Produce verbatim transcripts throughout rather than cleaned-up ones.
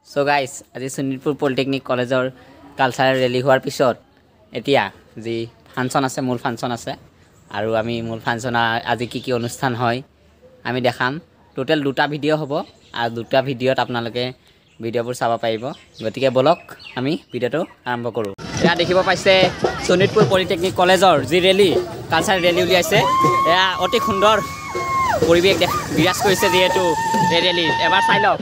So guys, আজি Sonitpur polytechnic কলেজৰ cultural rally হোৱাৰ পিছত এতিয়া যি ফাংচন আছে মূল ফাংচন আছে আৰু আমি মূল ফাংচন আজি কি কি অনুষ্ঠান হয় আমি দেখাম টোটাল দুটা ভিডিও হ'ব আৰু দুটা ভিডিওত আপোনালোকে ভিডিওবোৰ চাব পাৰিব গতিকে বলক আমি ভিডিওটো আৰম্ভ কৰো এয়া দেখিব পাইছে সুনিতপুৰ পলিটেকনিক কলেজৰ যি ৰেলী কালচাৰেল ৰেলী উলিয়াইছে এয়া অতি সুন্দৰ পৰিৱেশ বিৰাজ কৰিছে যেহেতু এই ৰেলী এবাৰ চাই লওক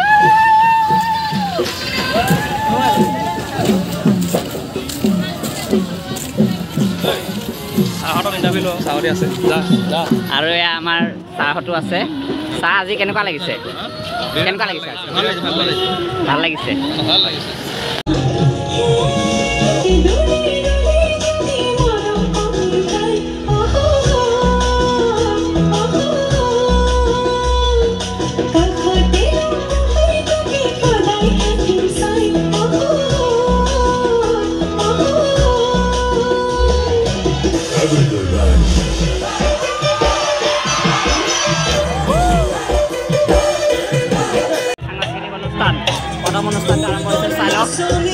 সাহতৰ ইণ্টাৰভিউ লো সাহতি আছে যা যা আৰু এয়া আমাৰ সাহটো আছে সাহ আজি কেনেকুৱা লাগিছে কেনেকুৱা লাগিছে ভাল লাগিছে ভাল লাগিছে ভাল লাগিছে প্ৰথম অনুষ্ঠানটো আৰম্ভ হৈছে চাই লওক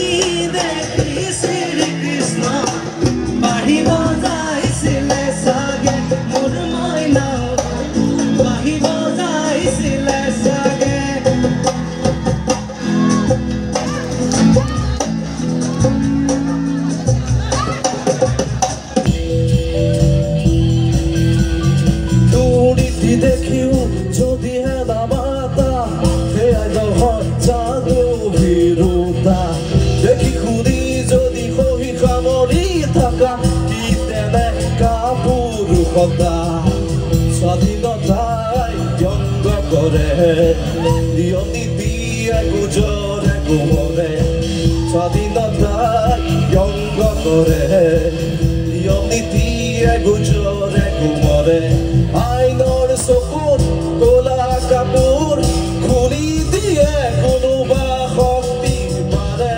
স্বাধীনতাই ব্যঙ্গ করে নিয়ম নীতি গুজরে গুমরে স্বাধীনতাই ব্যঙ্গ করে নিয়ম নীতি গুজরে গুমরে আইনৰ চকুত কলা কাপোৰ খুলি দিয়ে কোনোবা শক্তি পাৰে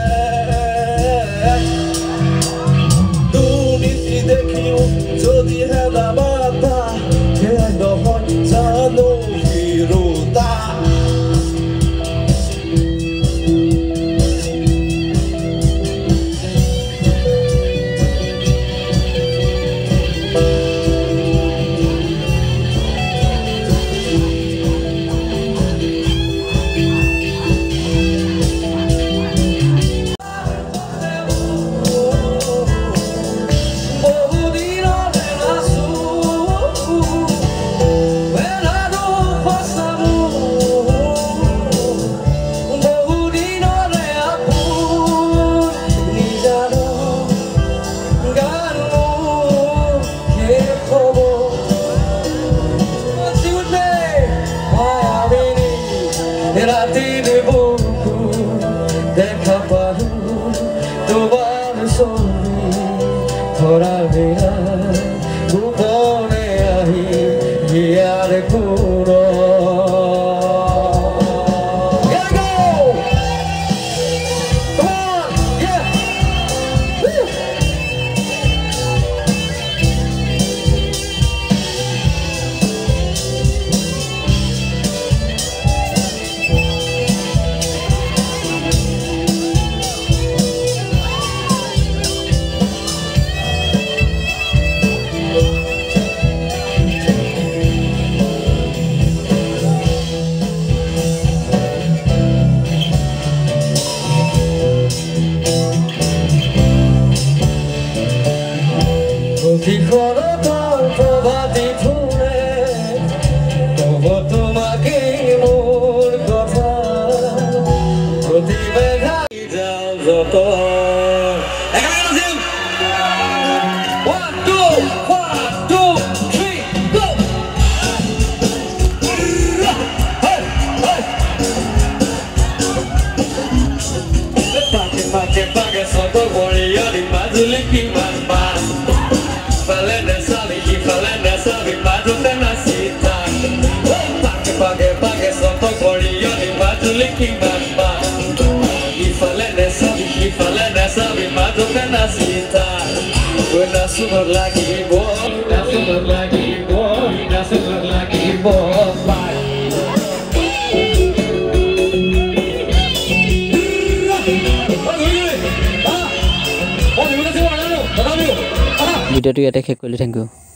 দুৰ্নীতি দেখিও যদিহে নামাতা সেয়া নহয় জানো বিৰোধা দেখা পালো তোমার ছবি ধরা বেড়া গোপনে আহি হিয়ার গুণ প্রতিফলতার প্রভাতী ফুলে কব তোমাকে মোর কথা প্রতিবেঘা যাও যত Pakai pakai soto boleh di mazuli kiman ban. Valenda sabe que valenda sabe mas o tenacita. Pakai pakai pakai soto boleh di mazuli kiman ban. E valenda sabe que valenda sabe mas o tenacita. Gue nasumur lagi boy, nasumur lagi boy, nasumur lagi boy. ভিডিঅ'টো ইয়াতে শেষ কৰিলোঁ thank U